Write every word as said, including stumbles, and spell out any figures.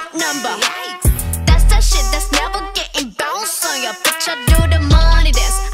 top number. That's that shit that's never getting bounced on ya. Bitch, I do the money dance.